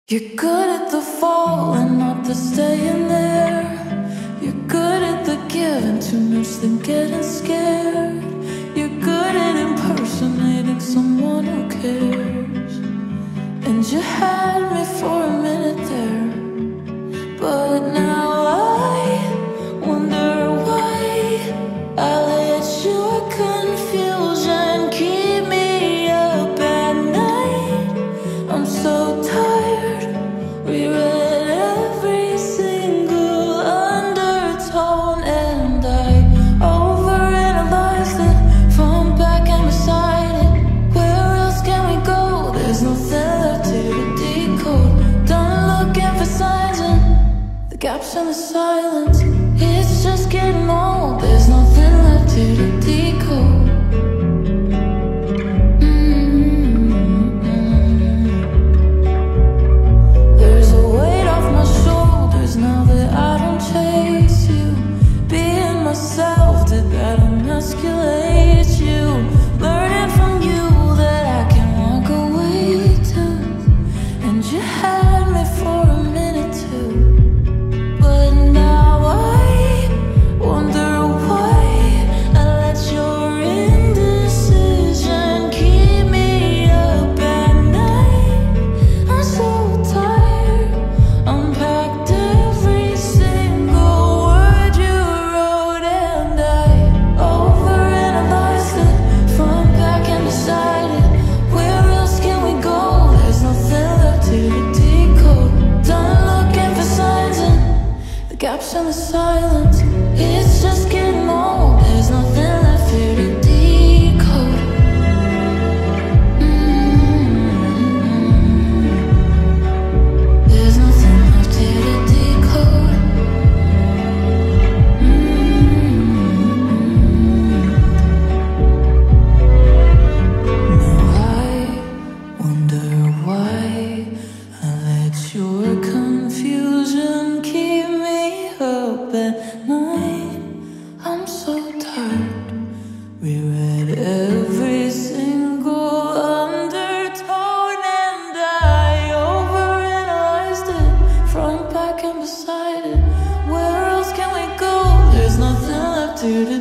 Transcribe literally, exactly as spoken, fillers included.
You're good at the fall and not the staying there. You're good at the giving, too much than getting scared. You're good at impersonating someone who cares. And you had me for a minute there, but now I wonder why I let your confusion keep me up at night. I'm so tired. We read every single undertone, and I overanalyzed it from back and beside it. Where else can we go? There's nothing left here to decode. Done looking for signs and the gaps in the silence. It's just getting old. There's nothing left here to decode. Did that emasculate you? Learning from you that I can walk away too. And you had me for a minute too, but now I wonder why I let your indecision keep me up at night. I'm so tired. Unpacked every single word you wrote, and I gaps in the silence. It's just getting old. There's nothing left here to decode. Mm-hmm. There's nothing left here to decode. Mm-hmm. Now I wonder why I let your confusion keep me up at night. I'm so tired. We read every single undertone, and I overanalyzed it from back and beside it. Where else can we go? There's nothing left here to